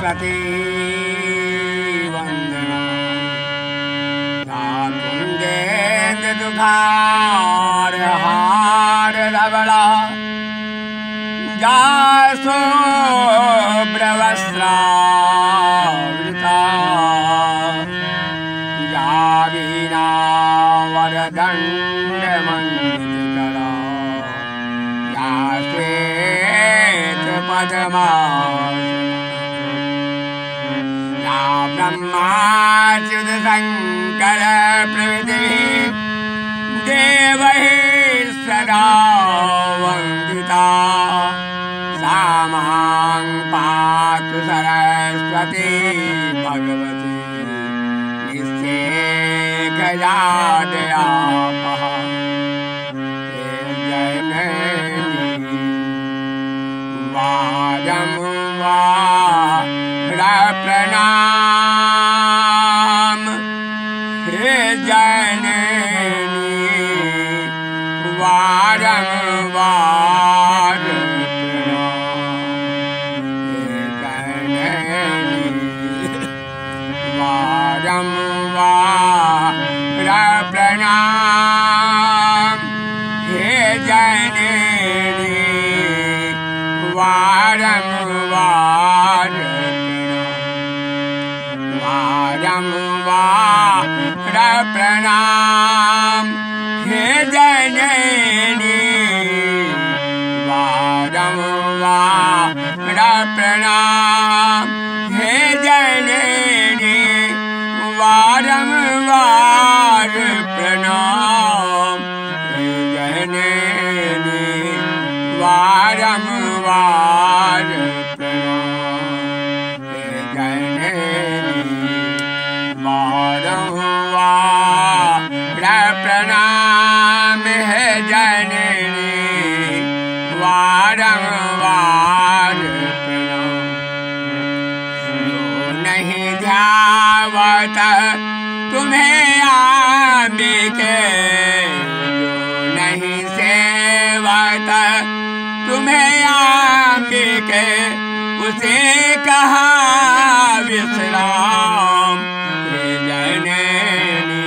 सरस्वती वंदना कुंदेन्द्र दुखार हार रबड़ा जासो ब्रवस्त्रावृता या वीणा वरदंड मंडितकरा या श्वेत पद्मासना ब्रह्माच्युत शंकर प्रभृति देवैः सदा वंदिता सा मां पातु सरस्वती भगवती निस्तेजयादयापहा जननी वादं प्रणाम हे जननी वारंवार प्रणाम हे जननी वारंवार प्रणाम हे जननी वारंवार वारंवार प्रणाम हे जननी वारंवार प्रणाम हे जननी वारंवार प्रणाम हे जननी वारंवार प्रणाम हे जननी वारंवार प्रणाम हे जननी वारंवार प्रणाम जो नहीं ध्यावत तुम्हें आंबिके जो नहीं सेवत तुम्हें आंबिके उसे कहा विश्राम हे जननी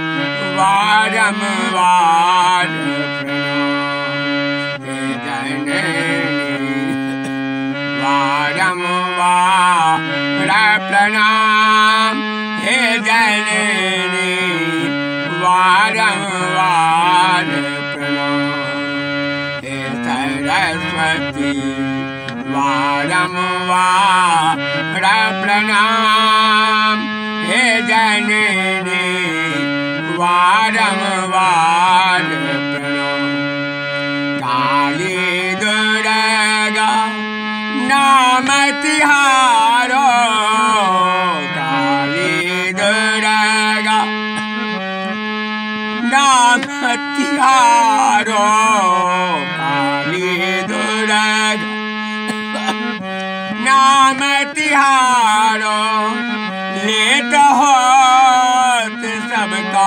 वारंवार प्रणाम हे जननी वारंवार प्रणाम हे जननी वारंवार प्रणाम हे सरस्वती वारंवार प्रणाम हे जननी वारंवार प्रणाम काली दुर्गा नाम तिहारो काली दुर्गा नाम तिहारो काली दुर्गा नाम तिहारो लेत होत सबका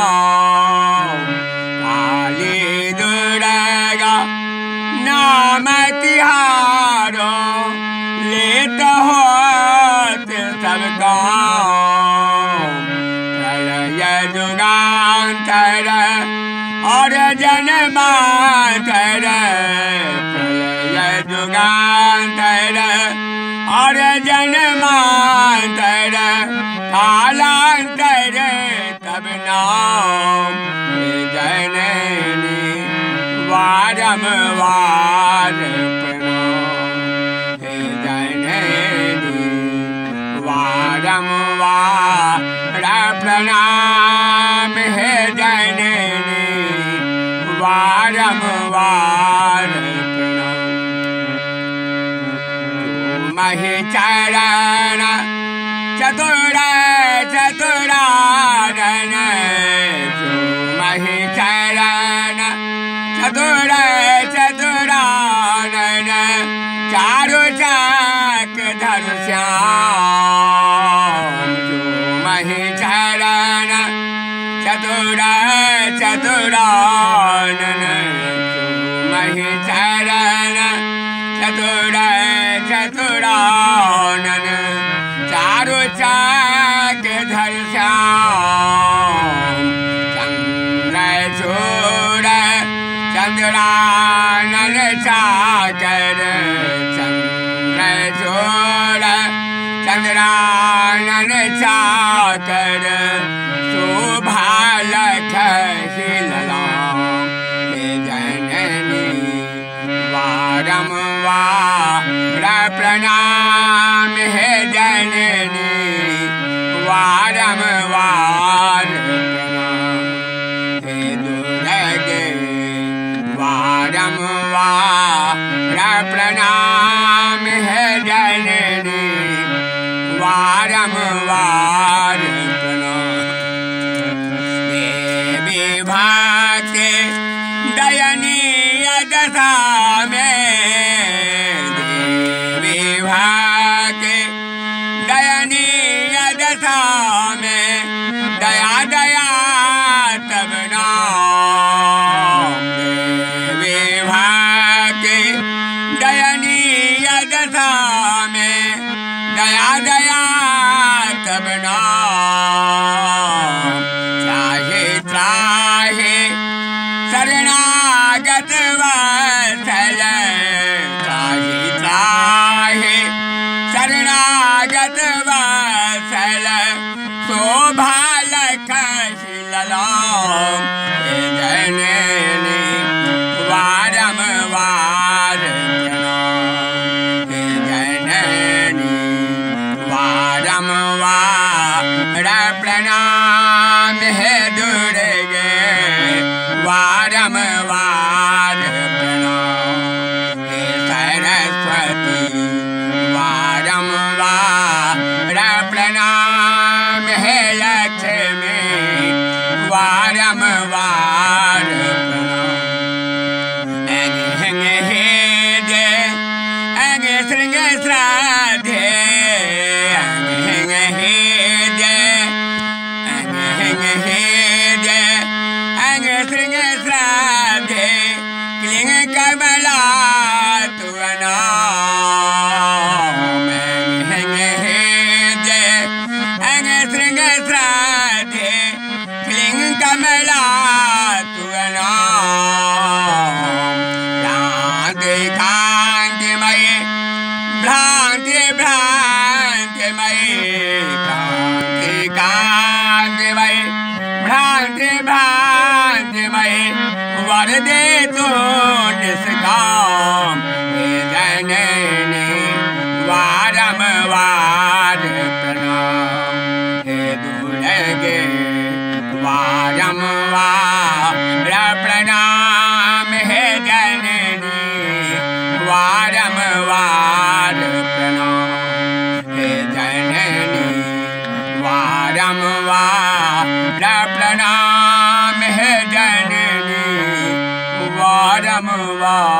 काली दुर्गा नाम तिहारो लेत होत सबका प्रलय जुगांतर और जन्मांतर प्रलय जुगांतर और जन्मांतर कालांतर तब नाम हे जननी वारंवार प्रणाम हे जननी वारंवार प्रणाम हे जननी वारंवार प्रणाम महि चरण चतुर चतुरानन महि चरण चतुर चतुरानन चारु चक धर श्याम महि चरण चतुर चतुरानन महि चरण चतुर चतुरानन गजरानन चाकर शोभा लखहि ललाम। हे जननी वारंवार प्रणाम, हे जननी वारंवार प्रणाम। हे दुर्गे वारंवार प्रणाम, हे जननी वारंवार प्रणाम। देवी भक्ति दयनीय दशा में, देवी भक्ति दयनीय दशा में दया दया तब नाम। देवी भक्ति दयनीय दशा में दया दया तब नाम। चाहे चाहे शरणागत वत्सल, चाहे चाहे शरणागत वत्सल शोभा लखहि ललाम। हे जननी वारंवार प्रणाम, हे जननी वारंवार प्रणाम। हे दुर्गे वारंवार प्रणाम। हे सरस्वती वारंवार प्रणाम। हे लक्ष्मी वारंवार प्रणाम। अंग हे जय अंग श्रृंग श्राद्धे, अंग हे जय अंग हे जय अंग श्रृंग श्राद्धे क्लिंग कमला तुअ नाम। अंग हे जय अंग श्रृंग श्राद्धे क्लिंग कमला तुअ नाम। भ्रांति कांतिमयी भ्रांति भ्रांतिमयी, भ्रांति कांतिमयी भ्रांति भ्रांतिमयी वर दे तो निष्काम। हे जननी वारंवार प्रणाम। हे दुर्गे वारंवार प्रणाम। हे जननी वारंवार प्रणाम। हे जननी वारंवार प्रणाम। हे जननी वारंवार